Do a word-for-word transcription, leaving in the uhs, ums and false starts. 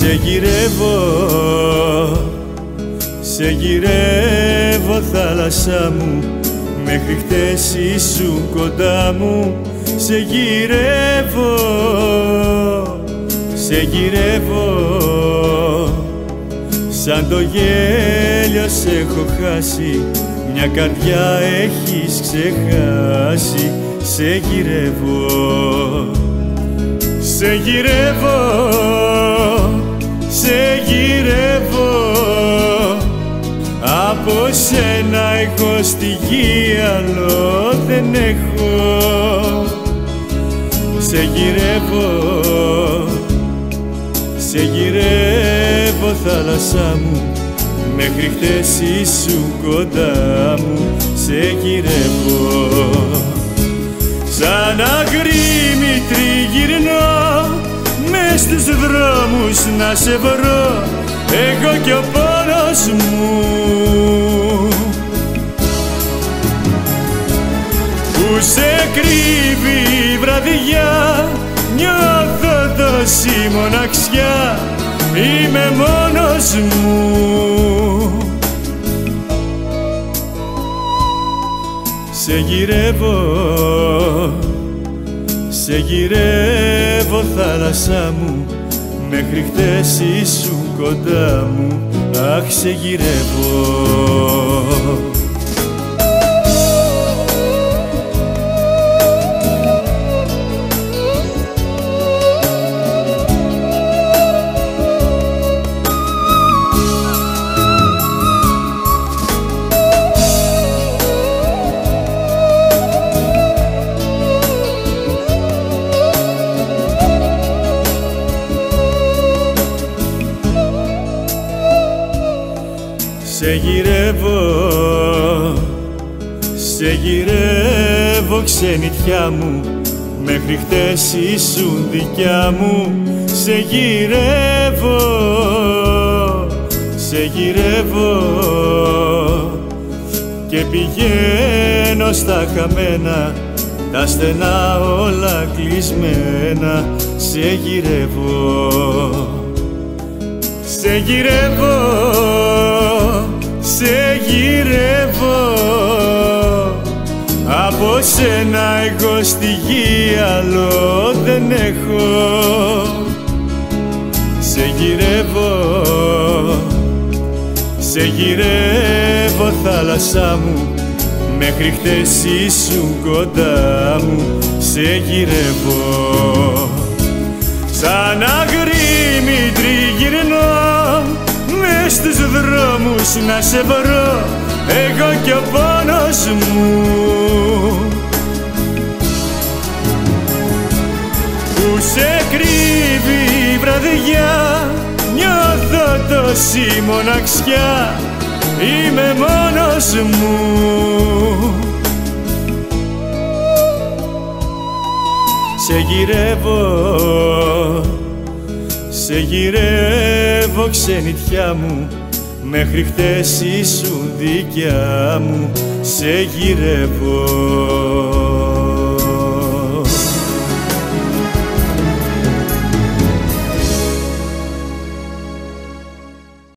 Σε γυρεύω, σε γυρεύω θάλασσά μου, μέχρι χτες ήσουν κοντά μου. Σε γυρεύω, σε γυρεύω, σαν το γέλιο σε έχω χάσει, μια καρδιά έχεις ξεχάσει. Σε γυρεύω, σε γυρεύω, σε γυρεύω, από σένα έχω στη γη, άλλο δεν έχω. Σε γυρεύω, σε γυρεύω θάλασσά μου, μέχρι χτες ήσουν κοντά μου. Σε γυρεύω, σαν αγρίμη τριγυρνώ μες στους δρόμους να σε βρω, εγώ κι ο πόνος μου που σε κρύβει η βραδιά. Νιώθω τόση μοναξιά, είμαι μόνος μου. Σε γυρεύω, σε γυρεύω θάλασσά μου, μέχρι χτες ήσουν κοντά μου. Αχ, σε γυρεύω. Σε γυρεύω, σε γυρεύω ξενιτιά μου, μέχρι χτες ήσουν δικιά μου. Σε γυρεύω, σε γυρεύω και πηγαίνω στα χαμένα, τα στενά όλα κλεισμένα. Σε γυρεύω, σε γυρεύω, σε γυρεύω, από σένα εγώ στη γη, άλλο δεν έχω. Σε γυρεύω, σε γυρεύω θάλασσά μου, μέχρι χτες ήσουν κοντά μου. Σε γυρεύω, σαν αγρίμη τριγυρνώ μες στους δρόμους να σε βρω, εγώ κι ο πόνος μου που σε κρύβει η βραδιά. Νιώθω τόση μοναξιά, είμαι μόνος μου. Σε γυρεύω, σε γυρεύω ξενιτιά μου, μέχρι χτες ήσουν δικιά μου. Σε γυρεύω.